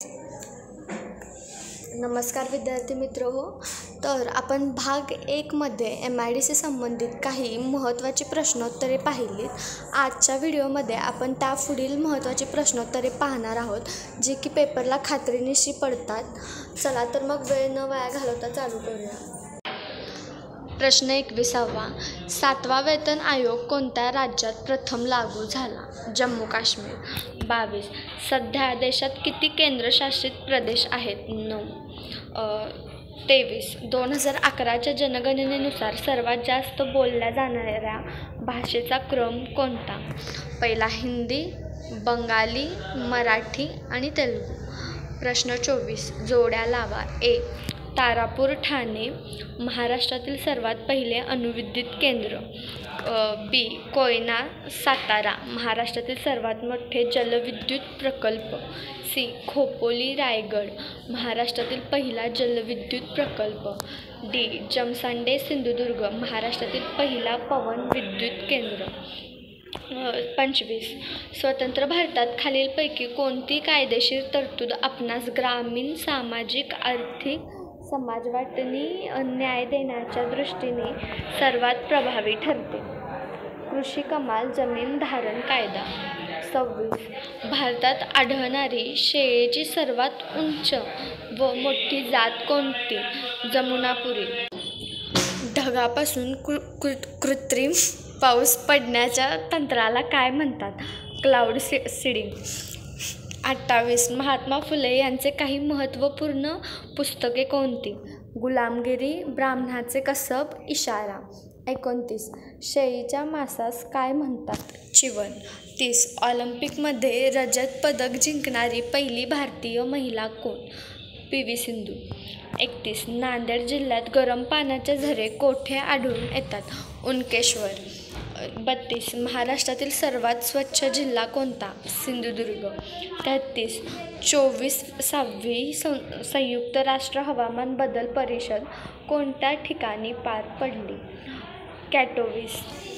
नमस्कार विद्यार्थी मित्र हो. तर आपण भाग 1 मध्ये MIDC संबंधित काही महत्त्वाची प्रश्नोत्तरे पाहिलीत. आजच्या व्हिडिओमध्ये आपण त्यापुढील महत्त्वाची प्रश्नोत्तरे पाहणार आहोत, जे की पेपरला खात्रीनिशी पडतात. चला तर मग वेळ न वाया घालवता चालू करूया. प्रश्न 21वा. 7वा वेतन आयोग कोणत्या राज्यात प्रथम लागू झाला? जम्मू काश्मीर. 22. सध्या देशात किती केंद्रशासित प्रदेश आहेत? 9. 23. 2011च्या जनगणनेनुसार सर्वात जास्त बोलल्या जाणाऱ्या भाषेचा क्रम कोणता? पहिला हिंदी, बंगाली, मराठी आणि तेलुगू. प्रश्न 24. जोड्या लावा. ए. तारापूर ठाणे महाराष्ट्रातील सर्वात पहिले अणुविद्युत केंद्र. बी. कोयना सातारा महाराष्ट्रातील सर्वात मोठे जलविद्युत प्रकल्प. सी. खोपोली रायगड महाराष्ट्रातील पहिला जलविद्युत प्रकल्प. डी. जमसांडे सिंधुदुर्ग महाराष्ट्रातील पहिला पवन विद्युत केंद्र. 25. स्वतंत्र भारतात खालीलपैकी कोणती कायदेशीर तरतूद आपणास ग्रामीण सामाजिक आर्थिक समाजवाटणी न्याय देण्याच्या दृष्टीने सर्वात प्रभावी ठरते? कृषी कमाल जमीन धारण कायदा. 26. भारतात आढळणारी शेळीची सर्वात उंच व मोठी जात कोणती? जमुनापुरी. ढगापासून कृत्रिम पाऊस पडण्याच्या तंत्राला काय म्हणतात? Cloud seeding. 28. महात्मा फुले यांचे काही महत्त्वपूर्ण पुस्तके कोणती? गुलामगिरी, ब्राह्मणाचे कसब, इशारा. 29. शेळीच्या मांसास काय म्हणतात? चिवण. 30. ऑलिम्पिकमध्ये रजत पदक जिंकणारी पहिली भारतीय महिला कोण? PV सिंधू. 31. नांदेड जिल्ह्यात गरम पाण्याचे झरे कोठे आढळून येतात? उनकेश्वर. 32. महाराष्ट्रातील सर्वात स्वच्छ जिल्हा कोणता? सिंधुदुर्ग. 33. 24वी संयुक्त राष्ट्र हवामान बदल परिषद कोणत्या ठिकाणी पार पडली? कॅटोविस.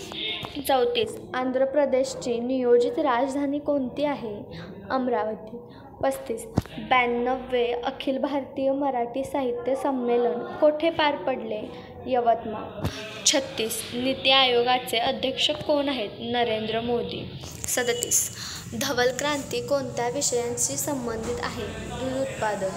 34. आंध्र प्रदेशची नियोजित राजधानी कोणती आहे? अमरावती. 35. 92वे अखिल भारतीय मराठी साहित्य संमेलन कोठे पार पडले? यवतमाळ. 36. नीती आयोगाचे अध्यक्ष कोण आहेत? नरेंद्र मोदी. 37. धवल क्रांती कोणत्या विषयांशी संबंधित आहे? दूध उत्पादन.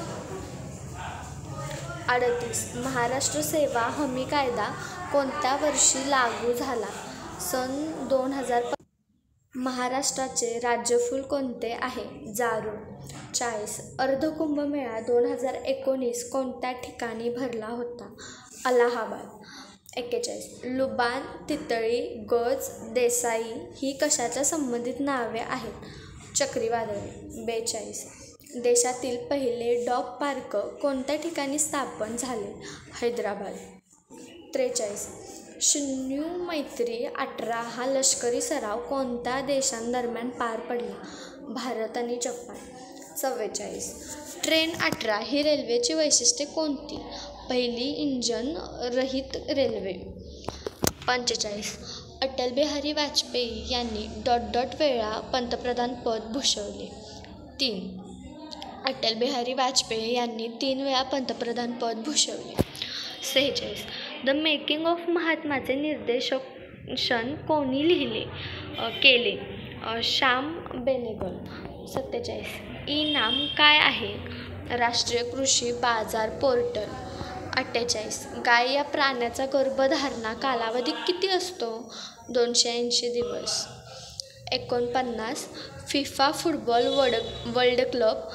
38. महाराष्ट्र सेवा हमी कायदा कोणत्या वर्षी लागू झाला? सन 2000. महाराष्ट्राचे राज्यफूल कोणते आहे? जारूड. 40. अर्धकुंभमेळा 2019 कोणत्या ठिकाणी भरला होता? अलाहाबाद. 41. लुबान, तितळी, गज, देसाई ही कशाच्या संबंधित नावे आहेत? चक्रीवादळे. 42. देशातील पहिले डॉग पार्क कोणत्या ठिकाणी स्थापन झाले? हैदराबाद. 43. शून्य मैत्री 18 हा लष्करी सराव कोणत्या देशांदरम्यान पार पडला? भारत आणि जपान. 44. ट्रेन 18 ही रेल्वेची वैशिष्ट्ये कोणती? पहिली इंजन रहित रेल्वे. 45. अटल बिहारी वाजपेयी यांनी वेळा पंतप्रधान पद भूषवले? 3. अटल बिहारी वाजपेयी यांनी 3 वेळा पंतप्रधान पद भूषवले. 46. द मेकिंग ऑफ महात्माचे निर्देशन कोणी केले? श्याम बेनेगल. 47. ई-नाम काय आहे? राष्ट्रीय कृषी बाजार पोर्टल. 48. गाय या प्राण्याचा गर्भधारणा कालावधी किती असतो? 280 दिवस. 49. फिफा फुटबॉल वर्ल्ड कप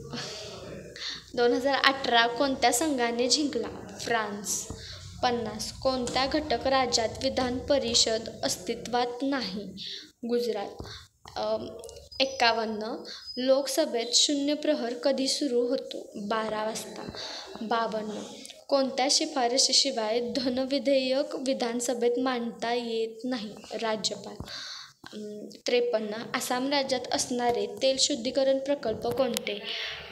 2018 कोणत्या संघाने जिंकला? फ्रान्स. 50. कोणत्या घटक राज्यात विधान परिषद अस्तित्वात नाही? गुजरात. 51. लोकसभेत शून्य प्रहर कधी सुरू होतो? 12 वाजता. 52. कोणत्या शिफारशीशिवाय धन विधेयक विधानसभेत मांडता येत नाही? राज्यपाल. 53. आसाम राज्यात असणारे तेल शुद्धीकरण प्रकल्प कोणते?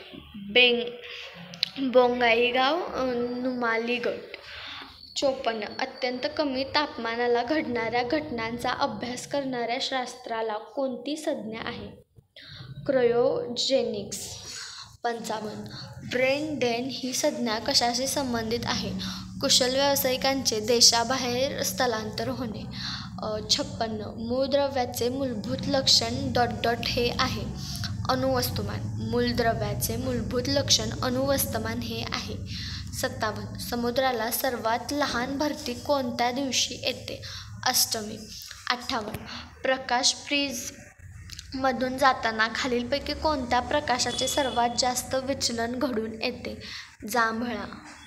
बोंगाईगाव, नुमालीगड. 54. अत्यंत कमी तापमानाला घडणाऱ्या घटनांचा अभ्यास करणाऱ्या शास्त्राला कोणती संज्ञा आहे? क्रायोजेनिक्स. 55. ब्रेन ड्रेन ही संज्ञा कशाशी संबंधित आहे? कुशल व्यावसायिकांचे देशाबाहेर स्थलांतर होणे. 56. मूलद्रव्याचे मूलभूत लक्षण हे आहे. अणुवस्तुमान. मूलद्रव्याचे मूलभूत लक्षण अणुवस्तुमान हे आहे. 57. समुद्राला सर्वात लहान भरती कोणत्या दिवशी येते? अष्टमी. 58. प्रकाश प्रिझ मधून जाताना खालीलपैकी कोणत्या प्रकाशाचे सर्वात जास्त विचलन घडून येते? जांभळा.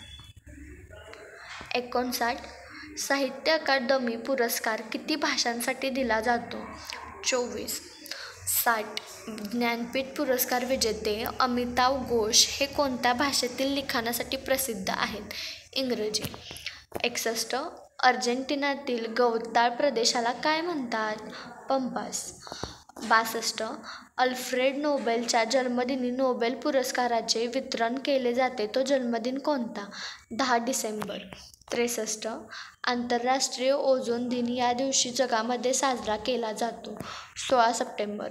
59. साहित्य अकादमी पुरस्कार किती भाषांसाठी दिला जातो? 24. 60. ज्ञानपीठ पुरस्कार विजेते अमिताव घोष हे कोणत्या भाषेतील लिखाणासाठी प्रसिद्ध आहेत? इंग्रजी. 61. अर्जेंटिनातील गवताळ प्रदेशाला काय म्हणतात? पंपास. 62. अल्फ्रेड नोबेलच्या जन्मदिनी नोबेल पुरस्काराचे वितरण केले जाते तो जन्मदिन कोणता? 10 डिसेंबर. 63. आंतरराष्ट्रीय ओझोन दिन या दिवशी जगामध्ये साजरा केला जातो? 16 सप्टेंबर.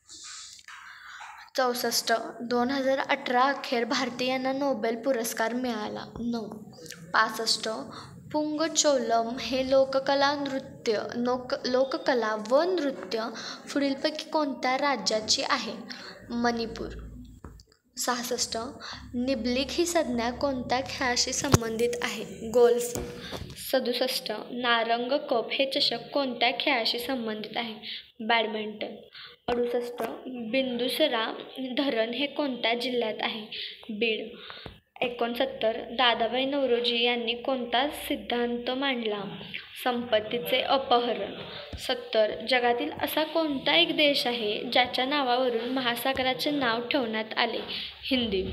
64. 2018 अखेर भारतीयांना नोबेल पुरस्कार मिळाला? 9. 65. पुंगचोलम हे लोककला व नृत्य पुढीलपैकी कोणत्या राज्याची आहे? मणिपूर. 66. निब्लिक ही संज्ञा कोणत्या खेळाशी संबंधित आहे? गोल्फ. 67. नारंग कप हे चषक कोणत्या खेळाशी संबंधित आहे? बॅडमिंटन. 68. बिंदुसरा धरण हे कोणत्या जिल्ह्यात आहे? बीड. 69. दादाभाई नौरोजी यांनी कोणता सिद्धांत मांडला? संपत्तीचे अपहरण. 70. जगातील असा कोणता एक देश आहे ज्याच्या नावावरून महासागराचे नाव ठेवण्यात आले? हिंदी.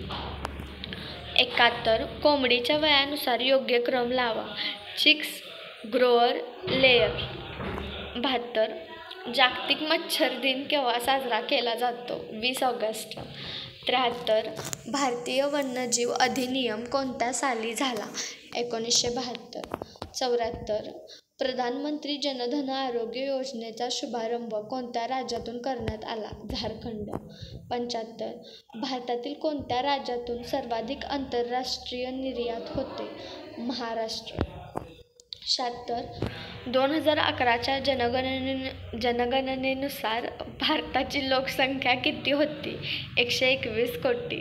71. कोंबडीच्या वयानुसार योग्य क्रम लावा. Chicks, grower, layer. 72. जागतिक मच्छर दिन केव्हा साजरा केला जातो? 20 ऑगस्ट. 73. भारतीय वन्यजीव अधिनियम कोणत्या साली झाला? 1972. 74. प्रधानमंत्री जनधन आरोग्य योजनेचा शुभारंभ कोणत्या राज्यातून करण्यात आला? झारखंड. 75. भारतातील कोणत्या राज्यातून सर्वाधिक आंतरराष्ट्रीय निर्यात होते? महाराष्ट्र. 76. 2011च्या जनगणनेनुसार भारताची लोकसंख्या किती होती? 121 कोटी.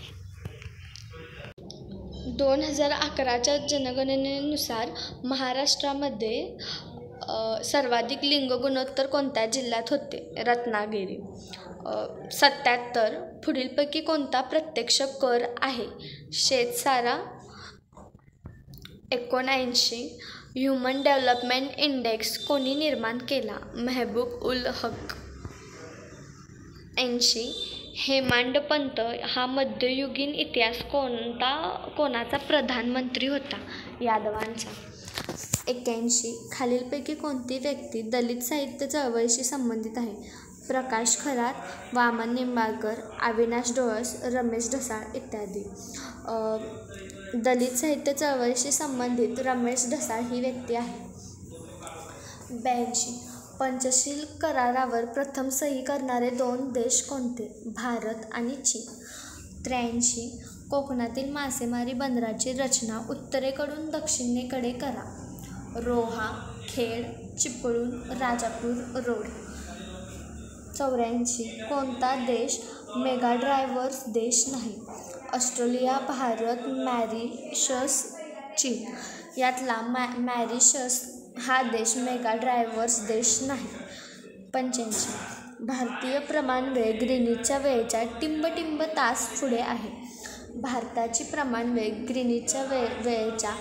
2011च्या जनगणनेनुसार महाराष्ट्रामध्ये सर्वाधिक लिंग गुणोत्तर कोणत्या जिल्ह्यात होते? रत्नागिरी. 77. पुढीलपैकी कोणता प्रत्यक्ष कर आहे? शेतसारा. 79. ह्युमन डेव्हलपमेंट इंडेक्स कोणी निर्माण केला? मेहबूब उल हक. 80. हेमाडपंत हा मध्ययुगीन इतिहास कोणाचा प्रधानमंत्री होता? यादवांचा. 81. खालीलपैकी कोणती व्यक्ती दलित साहित्य चळवळीशी संबंधित आहे? प्रकाश खरात, वामन निंबाळकर, अविनाश डोळस, रमेश ढसाळ इत्यादी. दलित साहित्य चळवळीशी संबंधित रमेश ढसाळ ही व्यक्ती आहे. 82. पंचशील करारावर प्रथम सही करणारे 2 देश कोणते? भारत आणि चीन. 83. कोकणातील मासेमारी बंदराची रचना उत्तरेकडून दक्षिणेकडे करा. रोहा, खेड, चिपळूण, राजापूर रोड. 84. कोणता देश मेगा ड्रायव्हर्स देश नाही? ऑस्ट्रेलिया, भारत, मॉरिशस, चीन. यातला मॉरिशस हा देश मेगा ड्रायव्हर्स देश नाही. 85. भारतीय प्रमाणवेळ ग्रीनिचच्या वेळेच्या टिंब तास पुढे आहे. भारताची प्रमाणवेळ ग्रीनिचच्या वेळेच्या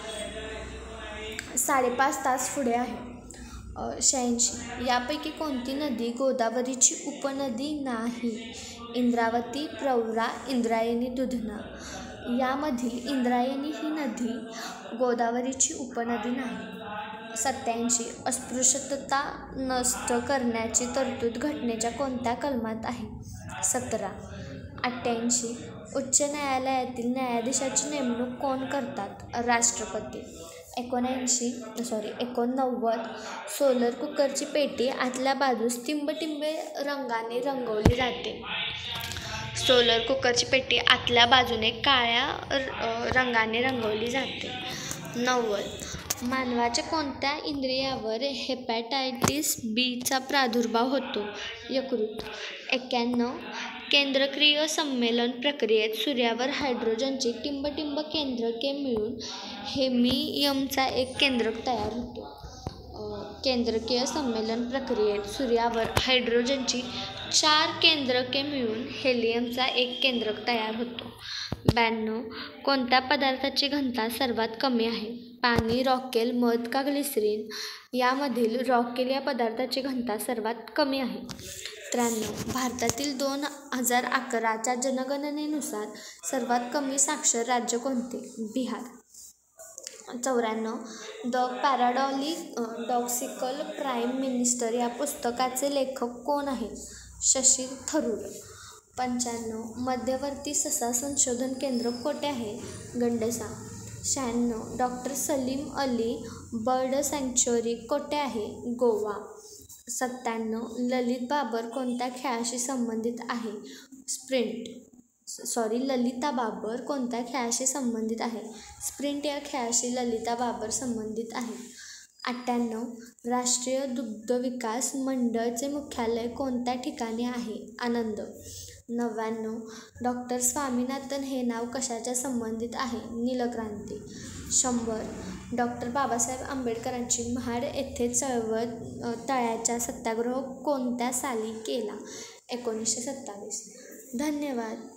5.5 तास पुढे आहे. 86. यापैकी कोणती नदी गोदावरीची उपनदी नाही? इंद्रावती, प्रवरा, इंद्रायणी, दुधना. यामधील इंद्रायणी ही नदी गोदावरीची उपनदी नाही. 87. अस्पृश्यता नष्ट करण्याची तरतूद घटनेच्या कोणत्या कलमात आहे? 17. 88. उच्च न्यायालयातील न्यायाधीशाची नेमणूक कोण करतात? राष्ट्रपती. 89. सोलर कुकरची पेटी आतल्या बाजूस टिंबे रंगाने रंगवली जाते. सोलर कुकरची पेटी आतल्या बाजूने काळ्या रंगाने रंगवली जाते. 90. मानवाच्या कोणत्या इंद्रियावर हेपॅटायटिस बीचा प्रादुर्भाव होतो? यकृत. 91. केंद्रकीय सम्मेलन प्रक्रियेत सूर्यावर हायड्रोजनची टिंबटिंब केंद्रके मिळून हेलियमचा एक केंद्रक तयार होतो. केंद्रकीय सम्मेलन प्रक्रियेत सूर्यावर हायड्रोजनची 4 केंद्रके मिळून हेलियमचा एक केंद्रक तयार होतो. 92. कोणत्या पदार्थाची घनता सर्वात कमी आहे? पाणी, रॉकेल, मध का ग्लिसरीन? यामधील रॉकेल या पदार्थाची घनता सर्वात कमी आहे. 93. भारतातील 2011च्या जनगणनेनुसार सर्वात कमी साक्षर राज्य कोणते? Bihar. 94. The paradoxical prime minister या पुस्तकाचे लेखक कोण आहेत? शशी थरूर. 95. मध्यवर्ती ससा संशोधन केंद्र कोठे आहे? Gandesa. 96. Doctor Salim Ali bird sanctuary कोठे आहे? गोवा. 97. ललित बाबर कोणत्या खेळाशी संबंधित आहे? ललिता बाबर कोणत्या खेळाशी संबंधित आहे? स्प्रिंट या खेळाशी ललिता बाबर संबंधित आहे. 98. राष्ट्रीय दुग्ध विकास मंडळचे मुख्यालय कोणत्या ठिकाणी आहे? आनंद. 99. डॉक्टर स्वामीनाथन हे नाव कशाच्या संबंधित आहे? नीलक्रांती. 100. डॉक्टर बाबासाहेब आंबेडकरांची महाड येथे चळवळ तळ्याचा सत्याग्रह कोणत्या साली केला? 1927. धन्यवाद.